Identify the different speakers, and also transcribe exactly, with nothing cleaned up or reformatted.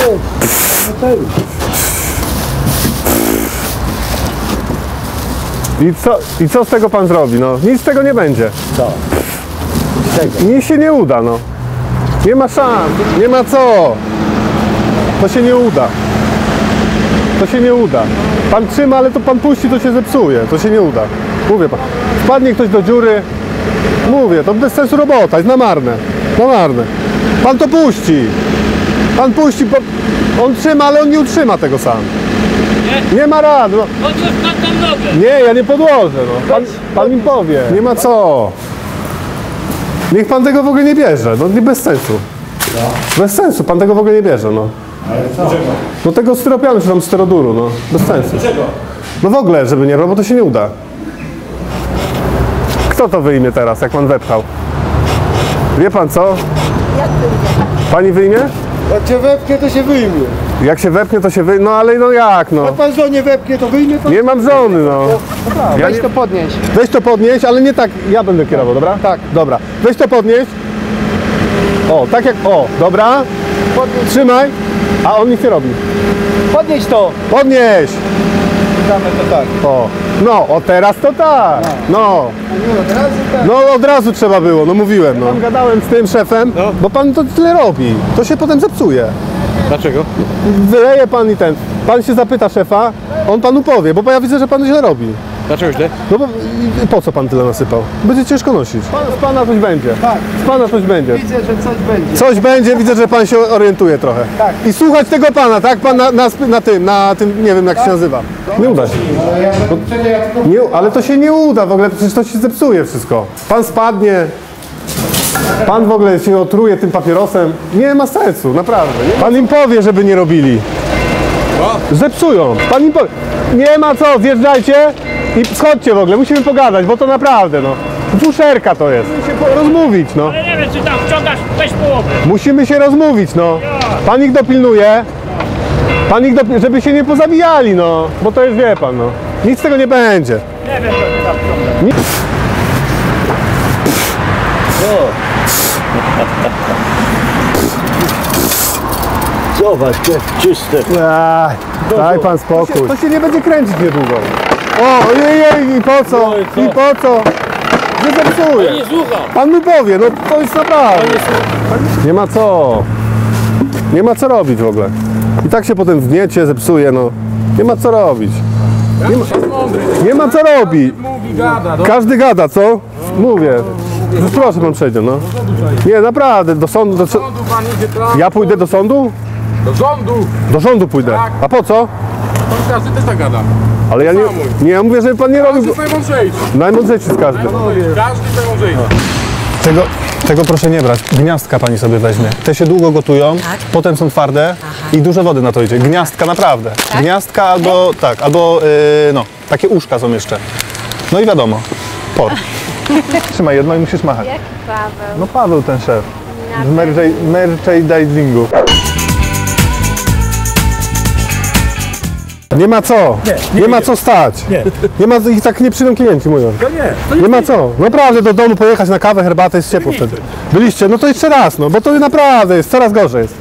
Speaker 1: I co, I co z tego pan zrobi? No, nic z tego nie będzie.
Speaker 2: Co? Czego?
Speaker 1: Nic się nie uda, no. Nie ma szans, nie ma co. To się nie uda. To się nie uda. Pan trzyma, ale to pan puści, to się zepsuje. To się nie uda. Mówię pan. Wpadnie ktoś do dziury. Mówię, to bez sensu robota, jest na marne. Na marne. Pan to puści. Pan puści, bo on trzyma, ale on nie utrzyma tego sam. Nie, nie ma rady. No.
Speaker 3: Podłóż pan tam nogę.
Speaker 1: Nie, ja nie podłożę. No. Pan, pan mi powie. Nie ma co. Niech pan tego w ogóle nie bierze. No nie bez sensu. Bez sensu, pan tego w ogóle nie bierze. No.
Speaker 2: Ale co?
Speaker 1: No tego styropianu czy tam styroduru, no. Bez sensu.
Speaker 2: Dlaczego?
Speaker 1: No w ogóle, żeby nie robił, bo to się nie uda. Kto to wyjmie teraz, jak pan wepchał? Wie pan co?
Speaker 4: Jak wyjdzie?
Speaker 1: Pani wyjmie?
Speaker 5: Jak się wepchnie, to się wyjmie.
Speaker 1: Jak się wepchnie, to się wyjmie. No ale no jak, no?
Speaker 5: Jak pan żonie wepchnie, to wyjmie pan?
Speaker 1: Nie mam żony, no. Ja
Speaker 5: Weź
Speaker 1: nie...
Speaker 5: to podnieść.
Speaker 1: Weź to podnieść, ale nie tak, ja będę kierował, dobra?
Speaker 5: Tak.
Speaker 1: Dobra. Weź to podnieść. O, tak jak, o, dobra.
Speaker 5: Podnieś,
Speaker 1: Trzymaj. A on nic nie robi.
Speaker 5: podnieś to.
Speaker 1: Podnieś.
Speaker 5: Damy to tak.
Speaker 1: O. No, o teraz to tak. No.
Speaker 5: No, od razu tak.
Speaker 1: No od razu trzeba było, no mówiłem. No. Tam gadałem z tym szefem,
Speaker 2: No.
Speaker 1: bo pan to tyle robi. To się potem zepsuje.
Speaker 2: Dlaczego?
Speaker 1: Wyleje pan i ten. Pan się zapyta szefa, on panu powie, bo ja widzę, że pan źle robi.
Speaker 2: Dlaczego źle?
Speaker 1: No bo i po co pan tyle nasypał? Będzie ciężko nosić. Pan, z pana coś będzie.
Speaker 5: Tak.
Speaker 1: Z pana coś będzie.
Speaker 5: Widzę, że coś będzie.
Speaker 1: Coś będzie, widzę, że pan się orientuje trochę.
Speaker 5: Tak.
Speaker 1: I słuchać tego pana, tak? Pan na, na, na tym, na tym, nie wiem jak się nazywa. Nie uda się.
Speaker 5: Ale ja, przecież ja tylko...
Speaker 1: Nie, ale to się nie uda w ogóle, przecież to się zepsuje wszystko. Pan spadnie, pan w ogóle się otruje tym papierosem. Nie ma sensu, naprawdę. Nie? Pan im powie, żeby nie robili. Zepsują. Pan im powie. Nie ma co, zjeżdżajcie i schodźcie w ogóle, musimy pogadać, bo to naprawdę, no. Fuszerka to jest. Musimy się po- rozmówić, no.
Speaker 3: Ale nie wiem, czy tam wciągasz, weź połowę.
Speaker 1: Musimy się rozmówić, no. Pan ich dopilnuje. Pan ich dopilnuje, żeby się nie pozabijali, no. Bo to jest, wie pan, no. Nic z tego nie będzie.
Speaker 3: Nie wiem, co ty tam wciągasz.
Speaker 1: Nic.
Speaker 2: Zobacz, czyste.
Speaker 1: Ach, daj pan spokój. To się, to się nie będzie kręcić niedługo. O, ojej, i po co? I po co? Nie zepsuje.
Speaker 3: Nie słucham.
Speaker 1: Pan mi powie, no to jest naprawdę. Nie ma co. Nie ma co robić w ogóle. I tak się potem wgniecie, zepsuje, no. Nie ma co robić. Nie ma, nie ma co robić. Każdy gada, co? Mówię. Proszę pan przejdzie, no. Nie, naprawdę, do sądu. Do,
Speaker 6: sądu pan idzie tam,
Speaker 1: ja pójdę do sądu?
Speaker 6: do rządu.
Speaker 1: Do rządu pójdę.
Speaker 6: Tak.
Speaker 1: A po co?
Speaker 6: Pan każdy też tak gada.
Speaker 1: Ale ja nie, nie, ja mówię, żeby pan nie robił.
Speaker 6: Każdy jest najmądrzejszy.
Speaker 1: Najmądrzejszy z każdym.
Speaker 6: Każdy jest najmądrzejszy.
Speaker 1: Tego, tego proszę nie brać. Gniazdka pani sobie weźmie. Te się długo gotują,
Speaker 4: Tak.
Speaker 1: potem są twarde i dużo wody na to idzie. Gniazdka naprawdę.
Speaker 4: Tak?
Speaker 1: Gniazdka albo tak, albo yy, no, takie uszka są jeszcze. No i wiadomo, por. Trzymaj jedno i musisz machać.
Speaker 4: Jak Paweł?
Speaker 1: No Paweł ten szef. Z
Speaker 4: Na
Speaker 1: merchay- merchandisingu. Nie ma co. Nie, nie ma co stać. Nie. Nie ma, ich tak nie przyjdą klienci, mówią.
Speaker 6: No nie.
Speaker 1: Nie ma co. Naprawdę do domu pojechać na kawę, herbatę, jest ciepło wtedy. Byliście? No to jeszcze raz, no bo to naprawdę jest, coraz gorzej jest.